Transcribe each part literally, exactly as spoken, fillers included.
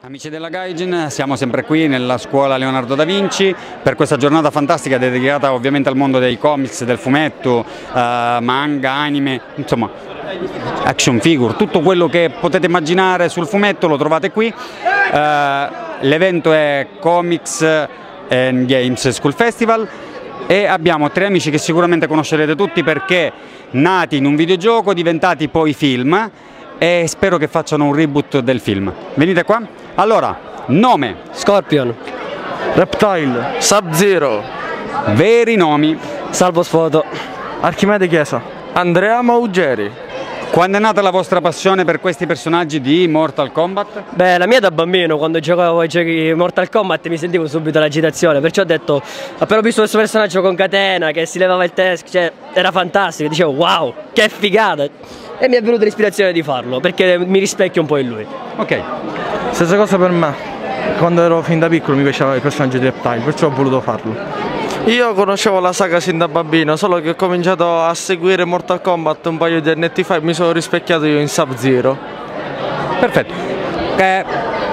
Amici della Gaijin, siamo sempre qui nella scuola Leonardo da Vinci per questa giornata fantastica dedicata ovviamente al mondo dei comics, del fumetto, uh, manga, anime, insomma action figure, tutto quello che potete immaginare sul fumetto lo trovate qui. Uh, L'evento è Comics and Games School Festival e abbiamo tre amici che sicuramente conoscerete tutti perché nati in un videogioco, diventati poi film, e spero che facciano un reboot del film. Venite qua. Allora, nome? Scorpion. Reptile. Sub-Zero. Veri nomi? Salvo Sfoto. Archimede Chiesa. Andrea Maugeri. Quando è nata la vostra passione per questi personaggi di Mortal Kombat? Beh, la mia da bambino, quando giocavo ai giochi Mortal Kombat mi sentivo subito l'agitazione, perciò ho detto, appena ho visto questo personaggio con catena, che si levava il teschio, cioè, era fantastico, dicevo wow, che figata! E mi è venuta l'ispirazione di farlo, perché mi rispecchio un po' in lui. Ok. Stessa cosa per me, quando ero fin da piccolo mi piaceva il personaggio di Reptile, perciò ho voluto farlo. Io conoscevo la saga sin da bambino, solo che ho cominciato a seguire Mortal Kombat un paio di anni fa e mi sono rispecchiato io in Sub-Zero. Perfetto. Eh,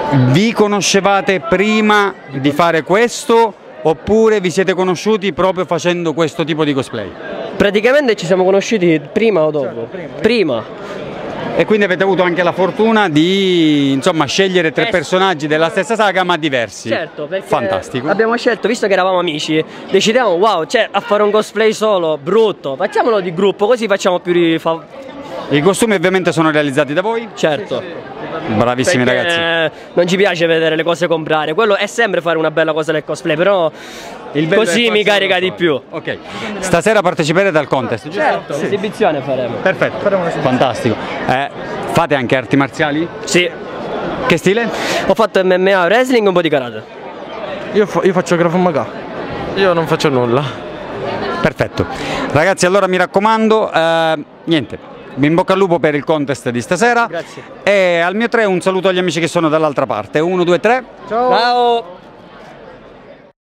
vi conoscevate prima di fare questo oppure vi siete conosciuti proprio facendo questo tipo di cosplay? Praticamente ci siamo conosciuti prima o dopo? Certo, prima. prima. E quindi avete avuto anche la fortuna di insomma scegliere tre eh, personaggi della stessa saga ma diversi. Certo, perché fantastico. Abbiamo scelto, visto che eravamo amici, decidiamo wow, cioè a fare un cosplay solo, brutto, facciamolo di gruppo, così facciamo più rifa... I costumi ovviamente sono realizzati da voi? Certo. Sì, sì. Bravissimi perché ragazzi. Non ci piace vedere le cose comprare, quello è sempre fare una bella cosa nel cosplay, però il così mi carica di più. Ok. Stasera parteciperete al contest, giusto? Certo, sì. Esibizione faremo. Perfetto, faremo fantastico. Eh, fate anche arti marziali? Sì. Che stile? Ho fatto M M A, wrestling e un po' di karate. Io, fa io faccio Krav Maga. Io non faccio nulla. Perfetto. Ragazzi, allora mi raccomando, eh, niente. In bocca al lupo per il contest di stasera. Grazie. E al mio tre un saluto agli amici che sono dall'altra parte. Uno, due, tre. Ciao. Ciao.